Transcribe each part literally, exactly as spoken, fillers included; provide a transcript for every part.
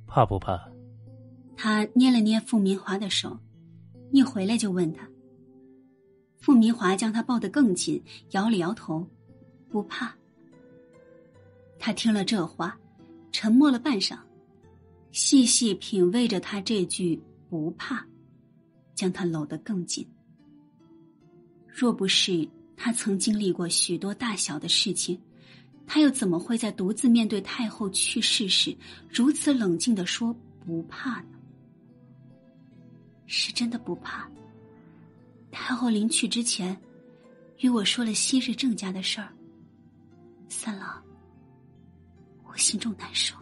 怕不怕？ 他捏了捏傅明华的手，一回来就问他。傅明华将他抱得更紧，摇了摇头，不怕。他听了这话，沉默了半晌，细细品味着他这句不怕，将他搂得更紧。若不是他曾经历过许多大小的事情，他又怎么会在独自面对太后去世时如此冷静地说不怕呢？是真的不怕。太后临去之前与我说了昔日郑家的事儿，三郎，我心中难受。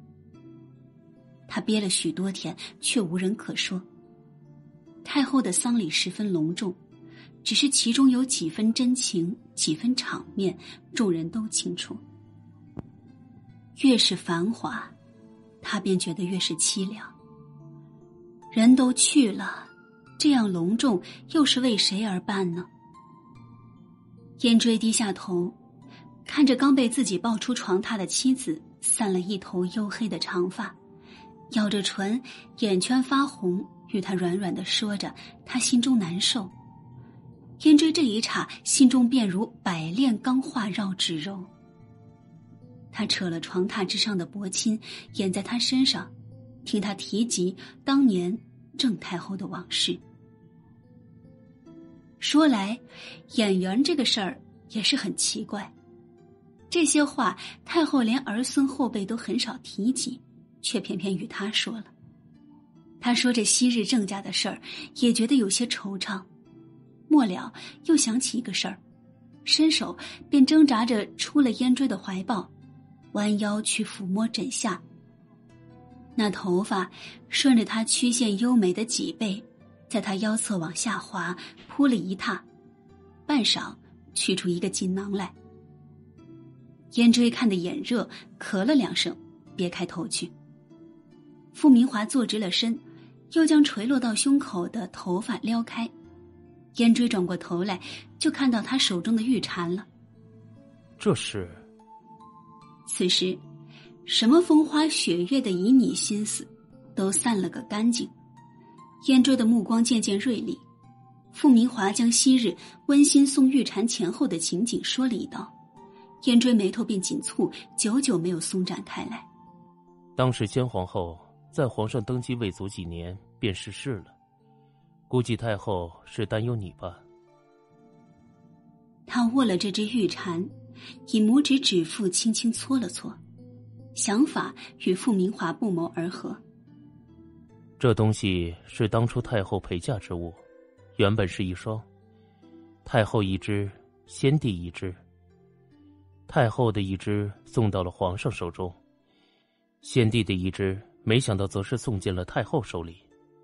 他憋了许多天，却无人可说。太后的丧礼十分隆重，只是其中有几分真情，几分场面，众人都清楚。越是繁华，他便觉得越是凄凉。人都去了，这样隆重又是为谁而办呢？燕追低下头，看着刚被自己抱出床榻的妻子散了一头黝黑的长发，咬着唇，眼圈发红，与他软软地说着，他心中难受。燕追这一刹，心中便如百炼钢化绕指柔。他扯了床榻之上的薄巾，掩在他身上，听他提及当年郑太后的往事。说来，演员这个事儿也是很奇怪，这些话太后连儿孙后辈都很少提及，却偏偏与他说了。他说这昔日郑家的事儿，也觉得有些惆怅，末了又想起一个事儿，伸手便挣扎着出了燕追的怀抱，弯腰去抚摸枕下。那头发顺着他曲线优美的脊背，在他腰侧往下滑，铺了一踏，半晌取出一个锦囊来。燕追看得眼热，咳了两声，别开头去。傅明华坐直了身，又将垂落到胸口的头发撩开。燕追转过头来，就看到他手中的玉蝉了。 这是？ 此时什么风花雪月的旖旎心思都散了个干净。燕追的目光渐渐锐利，傅明华将昔日温馨送玉蝉前后的情景说了一道，燕追眉头便紧蹙，久久没有松展开来。 当时先皇后在皇上登基未足几年便逝世了，估计太后是担忧你吧。 他握了这只玉蝉，以拇指指腹轻轻搓了搓，想法与傅明华不谋而合。 这东西是当初太后陪嫁之物，原本是一双，太后一只，先帝一只。太后的一只送到了皇上手中，先帝的一只没想到则是送进了太后手里。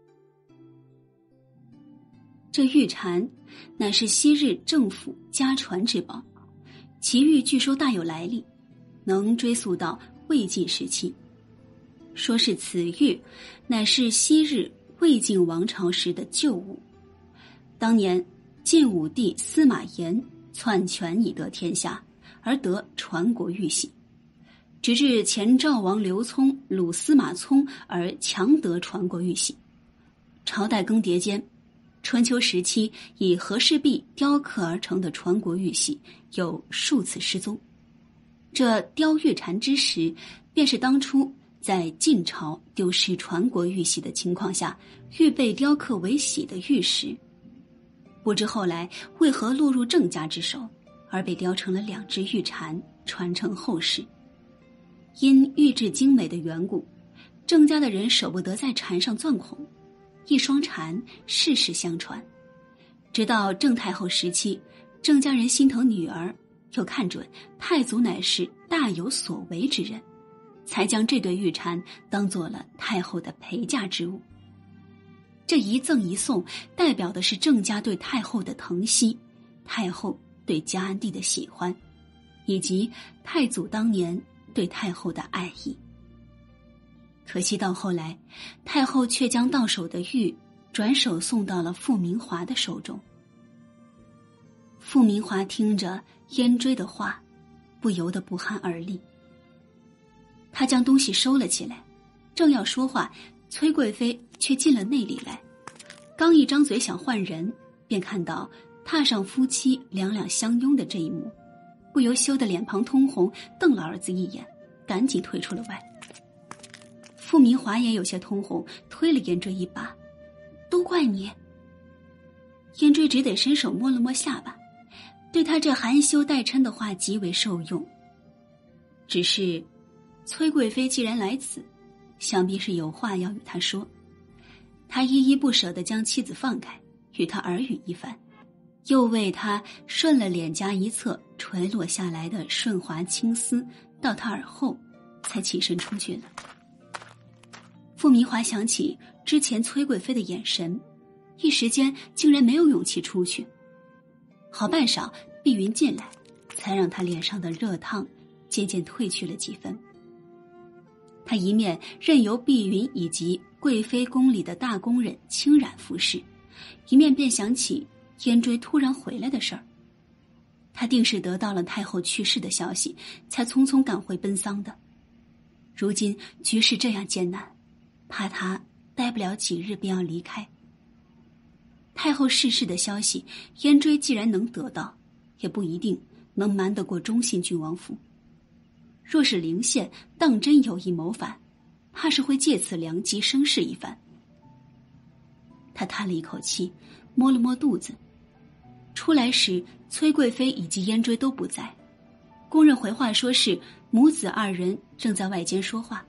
这玉蝉乃是昔日政府家传之宝，其玉据说大有来历，能追溯到魏晋时期。说是此玉乃是昔日魏晋王朝时的旧物，当年晋武帝司马炎篡权以得天下，而得传国玉玺，直至前赵王刘聪掳司马聪而强得传国玉玺。朝代更迭间，春秋时期以和氏璧雕刻而成的传国玉玺有数次失踪。这雕玉蝉之时，便是当初在晋朝丢失传国玉玺的情况下，玉被雕刻为玺的玉石。不知后来为何落入郑家之手，而被雕成了两只玉蝉，传承后世。因玉质精美的缘故，郑家的人舍不得在蝉上钻孔，一双蝉世世相传。直到郑太后时期，郑家人心疼女儿，又看准太祖乃是大有所为之人，才将这对玉蝉当做了太后的陪嫁之物。这一赠一送，代表的是郑家对太后的疼惜，太后对嘉安帝的喜欢，以及太祖当年对太后的爱意。可惜到后来，太后却将到手的玉转手送到了傅明华的手中。傅明华听着燕追的话，不由得不寒而栗。他将东西收了起来， 正要说话，崔贵妃却进了内里来，刚一张嘴想唤人，便看到榻上夫妻两两相拥的这一幕，不由羞得脸庞通红，瞪了儿子一眼，赶紧退出了外。傅明华也有些通红，推了燕追一把，都怪你。燕追只得伸手摸了摸下巴，对他这含羞带嗔的话极为受用。只是崔贵妃既然来此，想必是有话要与他说，他依依不舍地将妻子放开，与他耳语一番，又为他顺了脸颊一侧垂落下来的顺滑青丝到他耳后，才起身出去了。傅明华想起之前崔贵妃的眼神，一时间竟然没有勇气出去。好半晌，碧云进来，才让他脸上的热烫渐渐褪去了几分。他一面任由碧云以及贵妃宫里的大宫人轻染服饰，一面便想起燕追突然回来的事儿。他定是得到了太后去世的消息，才匆匆赶回奔丧的。如今局势这样艰难，怕他待不了几日便要离开。太后逝世的消息，燕追既然能得到，也不一定能瞒得过忠信郡王府。若是灵县当真有意谋反，怕是会借此良机生事一番。他叹了一口气，摸了摸肚子。出来时，崔贵妃以及燕追都不在，宫人回话说是母子二人正在外间说话。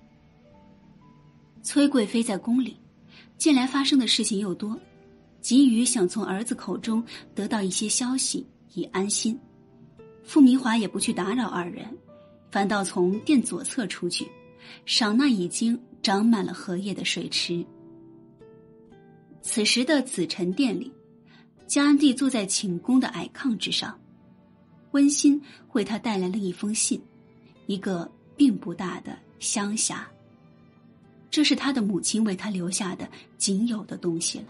崔贵妃在宫里，近来发生的事情又多，急于想从儿子口中得到一些消息以安心。傅明华也不去打扰二人，反倒从殿左侧出去，赏那已经长满了荷叶的水池。此时的紫宸殿里，嘉安帝坐在寝宫的矮炕之上，温馨为他带来了一封信，一个并不大的乡匣。这是他的母亲为他留下的仅有的东西了。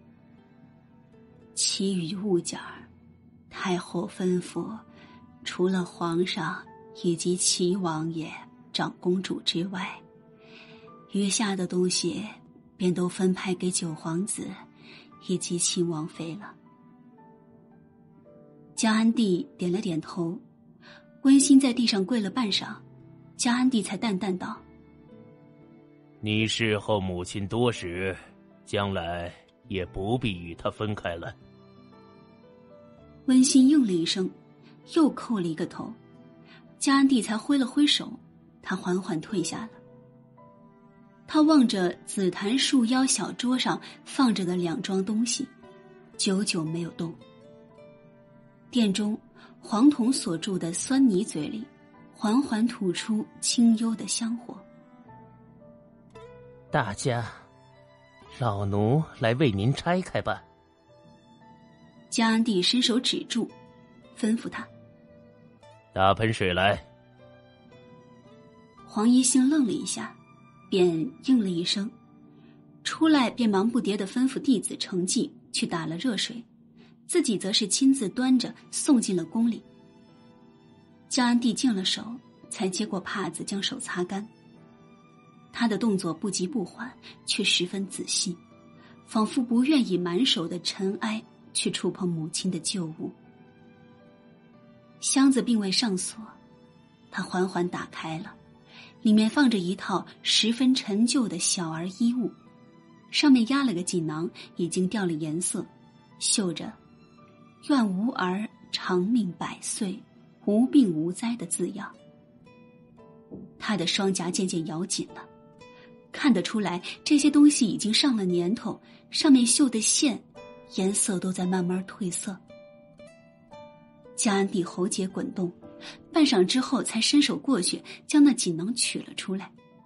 其余物件儿，太后吩咐，除了皇上以及齐王爷、长公主之外，余下的东西便都分派给九皇子以及亲王妃了。嘉安帝点了点头，温馨在地上跪了半晌，嘉安帝才淡淡道： 你侍候母亲多时，将来也不必与她分开了。 温馨应了一声，又叩了一个头，嘉安帝才挥了挥手，他缓缓退下了。他望着紫檀树腰小桌上放着的两桩东西，久久没有动。殿中黄铜所铸的酸泥嘴里缓缓吐出清幽的香火。 大家，老奴来为您拆开吧。 嘉安帝伸手指住，吩咐他： 打盆水来。 黄一星愣了一下，便应了一声，出来便忙不迭地吩咐弟子承继去打了热水，自己则是亲自端着送进了宫里。嘉安帝净了手，才接过帕子将手擦干。他的动作不急不缓，却十分仔细，仿佛不愿以满手的尘埃去触碰母亲的旧物。箱子并未上锁，他缓缓打开了，里面放着一套十分陈旧的小儿衣物，上面压了个锦囊，已经掉了颜色，绣着愿吾儿长命百岁，无病无灾的字样。他的双颊渐渐咬紧了，看得出来这些东西已经上了年头，上面绣的线颜色都在慢慢褪色。嘉安帝喉结滚动，半晌之后才伸手过去将那锦囊取了出来。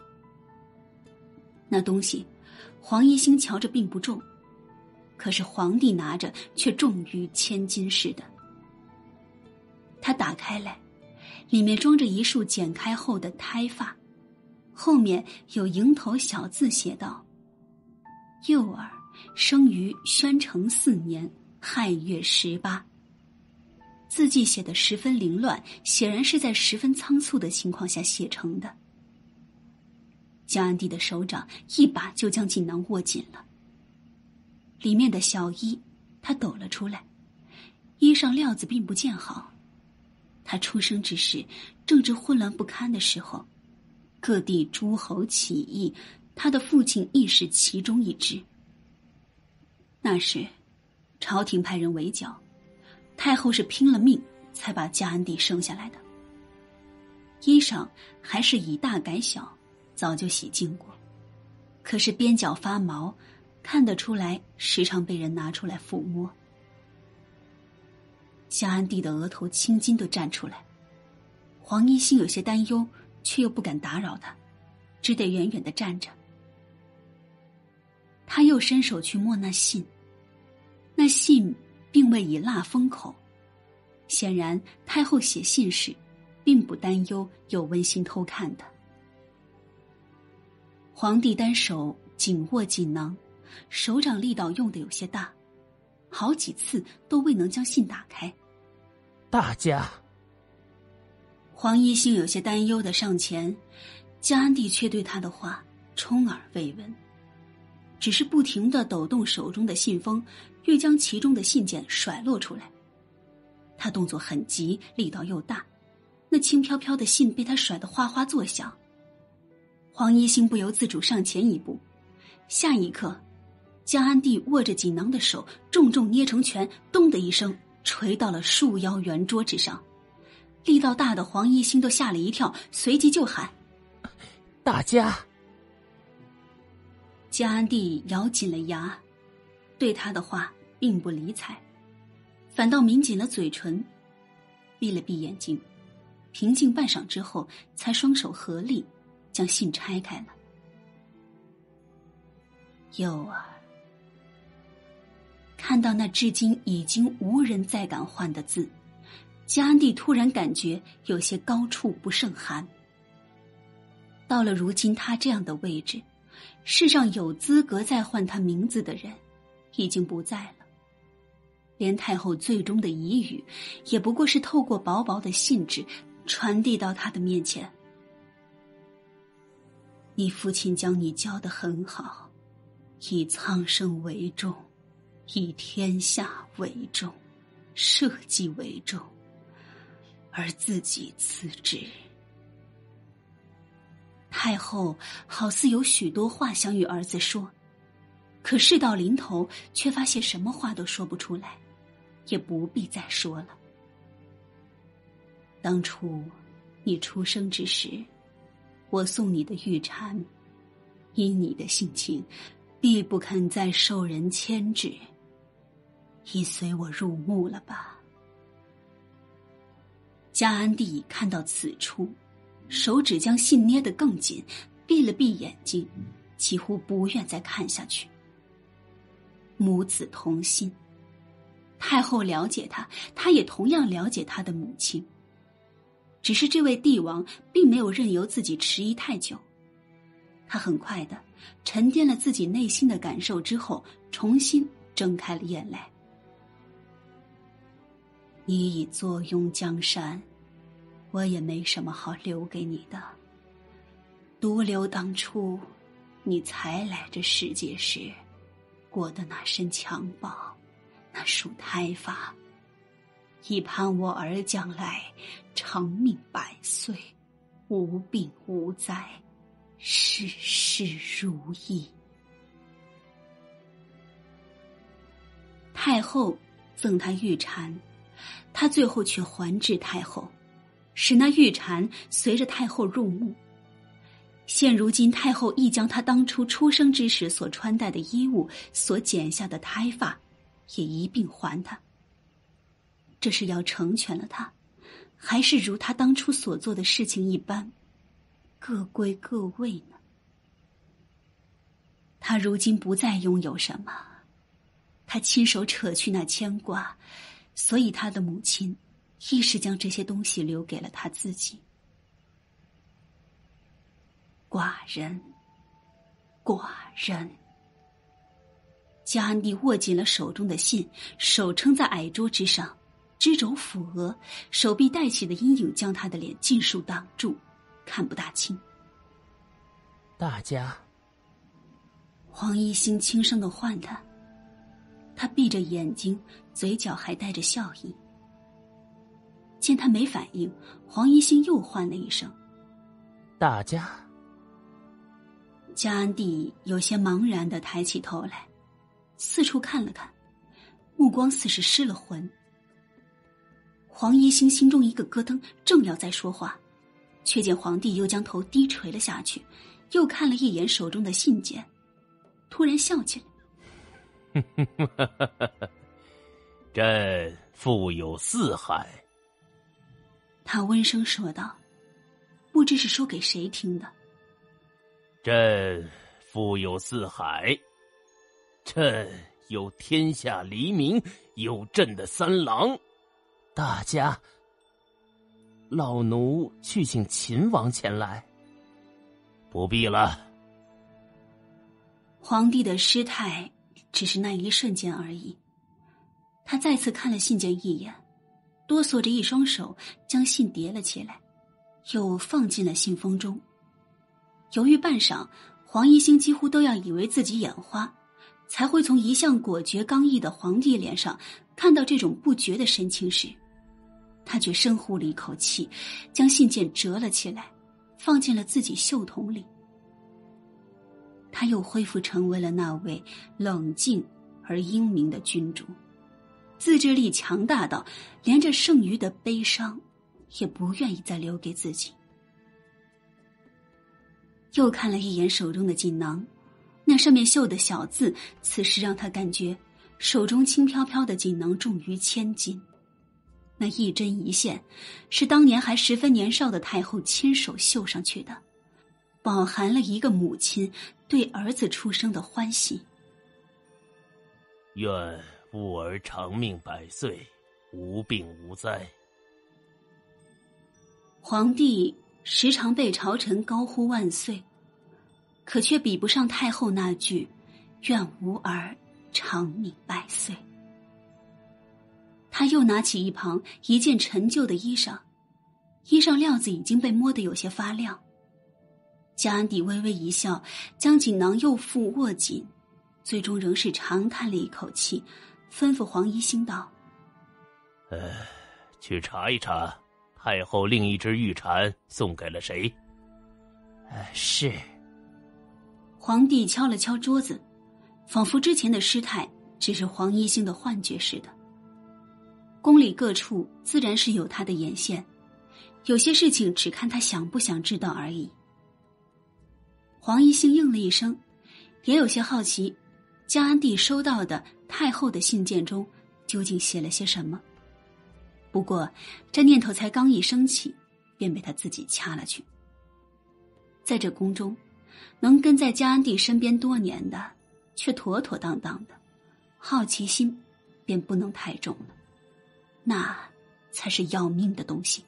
那东西黄一星瞧着并不重，可是皇帝拿着却重于千斤似的。他打开来，里面装着一束剪开后的胎发，后面有蝇头小字写道：幼儿生于宣成四年亥月十八。字迹写得十分凌乱，显然是在十分仓促的情况下写成的。 江安帝的手掌一把就将锦囊握紧了。里面的小衣他抖了出来，衣上料子并不见好。他出生之时正值混乱不堪的时候，各地诸侯起义，他的父亲亦是其中一支。那时朝廷派人围剿，太后是拼了命才把嘉安帝生下来的。衣裳还是以大改小，早就洗净过，可是边角发毛，看得出来时常被人拿出来抚摸。嘉安帝的额头青筋都站出来，黄一心有些担忧，却又不敢打扰他，只得远远地站着。他又伸手去摸那信，那信并未以蜡封口，显然太后写信时并不担忧有温馨偷看的。皇帝单手紧握锦囊，手掌力道用得有些大，好几次都未能将信打开。 大家， 黄一星有些担忧地上前，嘉安帝却对他的话充耳未闻，只是不停地抖动手中的信封，欲将其中的信件甩落出来。他动作很急，力道又大，那轻飘飘的信被他甩得哗哗作响。黄一星不由自主上前一步，下一刻嘉安帝握着锦囊的手重重捏成拳，咚的一声捶到了束腰圆桌之上，力道大的黄一星都吓了一跳，随即就喊： 大家！ 嘉安帝咬紧了牙，对他的话并不理睬，反倒抿紧了嘴唇，闭了闭眼睛，平静半晌之后，才双手合力将信拆开了。幼儿，看到那至今已经无人再敢唤的字，嘉安帝突然感觉有些高处不胜寒。到了如今他这样的位置，世上有资格再唤他名字的人已经不在了，连太后最终的遗语也不过是透过薄薄的信纸传递到他的面前。你父亲将你教得很好，以苍生为重，以天下为重，社稷为重，而自己辞职。太后好似有许多话想与儿子说，可事到临头却发现什么话都说不出来，也不必再说了。当初你出生之时，我送你的玉蝉，因你的性情必不肯再受人牵制，已随我入墓了吧。嘉安帝看到此处，手指将信捏得更紧，闭了闭眼睛，几乎不愿再看下去。母子同心，太后了解他，他也同样了解他的母亲。只是这位帝王并没有任由自己迟疑太久，他很快的沉淀了自己内心的感受之后，重新睁开了眼来。你已坐拥江山，我也没什么好留给你的，独留当初你才来这世界时过的那身襁褓，那束胎发，以盼我儿将来长命百岁，无病无灾，事事如意。太后赠他玉蝉，他最后却还治太后，使那玉蝉随着太后入墓。现如今太后亦将他当初出生之时所穿戴的衣物，所剪下的胎发也一并还他。这是要成全了他，还是如他当初所做的事情一般，各归各位呢？他如今不再拥有什么，他亲手扯去那牵挂，所以他的母亲亦是将这些东西留给了他自己。寡人，寡人。嘉安帝握紧了手中的信，手撑在矮桌之上，支肘抚额，手臂带起的阴影将他的脸尽数挡住，看不大清。 大家。 黄一星轻声地唤他，他闭着眼睛，嘴角还带着笑意。见他没反应，黄一星又唤了一声： 大家。 加安帝有些茫然地抬起头来，四处看了看，目光似是失了魂。黄一星心中一个咯噔，正要再说话，却见皇帝又将头低垂了下去，又看了一眼手中的信件，突然笑起来。 朕富有四海。 他温声说道，不知是说给谁听的。 朕富有四海，朕有天下黎民，有朕的三郎。大家，老奴去请秦王前来。不必了。 皇帝的失态只是那一瞬间而已。他再次看了信件一眼，哆嗦着一双手将信叠了起来，又放进了信封中。犹豫半晌，黄一星几乎都要以为自己眼花，才会从一向果决刚毅的皇帝脸上看到这种不觉的神情时，他却深呼了一口气，将信件折了起来，放进了自己袖筒里。他又恢复成为了那位冷静而英明的君主，自制力强大到连这剩余的悲伤也不愿意再留给自己。又看了一眼手中的锦囊，那上面绣的小字，此时让他感觉手中轻飘飘的锦囊重于千斤。那一针一线是当年还十分年少的太后亲手绣上去的，饱含了一个母亲对儿子出生的欢喜。 愿吾儿长命百岁，无病无灾。 皇帝时常被朝臣高呼万岁，可却比不上太后那句愿吾儿长命百岁。他又拿起一旁一件陈旧的衣裳，衣裳料子已经被摸得有些发亮。加安迪微微一笑，将锦囊又复握紧，最终仍是长叹了一口气，吩咐黄一星道： 呃，去查一查太后另一只玉蝉送给了谁。呃，是。 皇帝敲了敲桌子，仿佛之前的失态只是黄一星的幻觉似的。宫里各处自然是有他的眼线，有些事情只看他想不想知道而已。黄一星应了一声，也有些好奇加安帝收到的太后的信件中究竟写了些什么。不过这念头才刚一升起，便被他自己掐了去。在这宫中，能跟在加安帝身边多年的却妥妥当当的，好奇心便不能太重了，那才是要命的东西。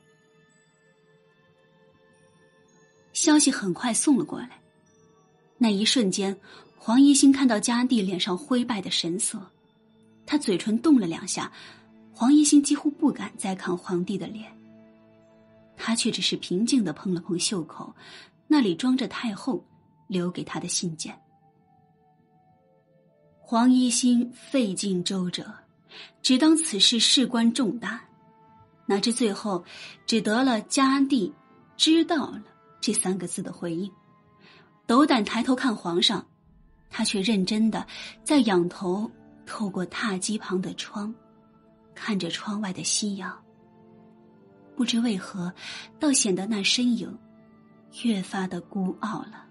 消息很快送了过来，那一瞬间，黄一星看到加安帝脸上灰败的神色，他嘴唇动了两下，黄一星几乎不敢再看皇帝的脸，他却只是平静地碰了碰袖口，那里装着太后留给他的信件。黄一星费尽周折，只当此事事关重大，哪知最后只得了加安帝知道了这三个字的回应。斗胆抬头看皇上，他却认真的在仰头透过榻几旁的窗看着窗外的夕阳，不知为何倒显得那身影越发的孤傲了。